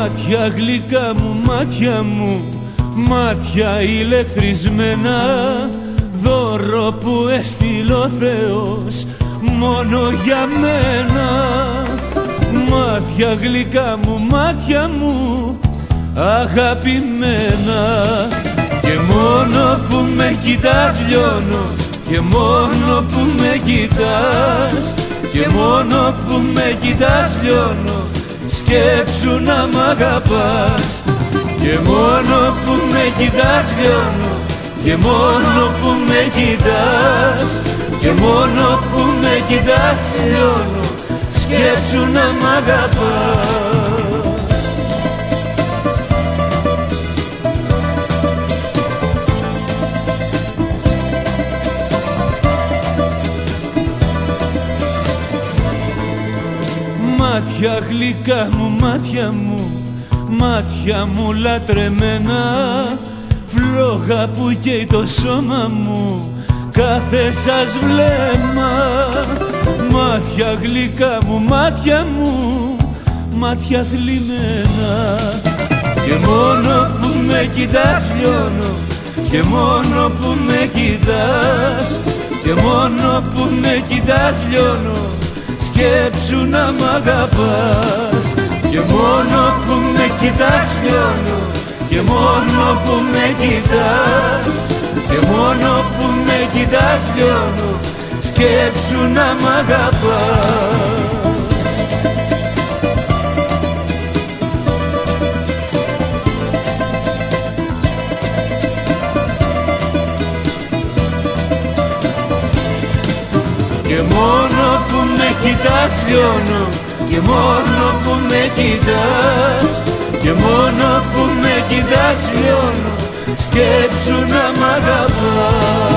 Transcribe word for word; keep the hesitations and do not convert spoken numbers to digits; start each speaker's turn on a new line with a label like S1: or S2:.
S1: Μάτια γλυκά μου, μάτια μου, μάτια ηλεκτρισμένα, δώρο που έστειλε ο Θεός μόνο για μένα. Μάτια γλυκά μου, μάτια μου, αγαπημένα. Και μόνο που με κοιτάς λιώνω, και μόνο που με κοιτάς, και μόνο που με κοιτάς λιώνω, σκέψου να μ' αγαπάς. Και μόνο που με κοιτάς λιώνω, και μόνο που με κοιτάς, και μόνο που με κοιτάς λιώνω, σκέψου να μ' αγαπάς. Μάτια γλυκά μου, μάτια μου, μάτια μου λατρεμένα, φλόγα που καίει το σώμα μου κάθε σας βλέμμα. Μάτια γλυκά μου, μάτια μου, μάτια θλιμμένα. Και μόνο που με κοιτάς λιώνω, και μόνο που με κοιτάς, και μόνο που με κοιτάς λιώνω, σκέψου να μ' αγαπάς. Και μόνο που με κοιτάς λιώνω, και μόνο που με κοιτάς, και μόνο που με κοιτάς λιώνω, σκέψου να μ' αγαπάς. Και μόνο που με κοιτάς λιώνω, και μόνο που με κοιτάς, και μόνο που με κοιτάς λιώνω, σκέψου να μ' αγαπάς.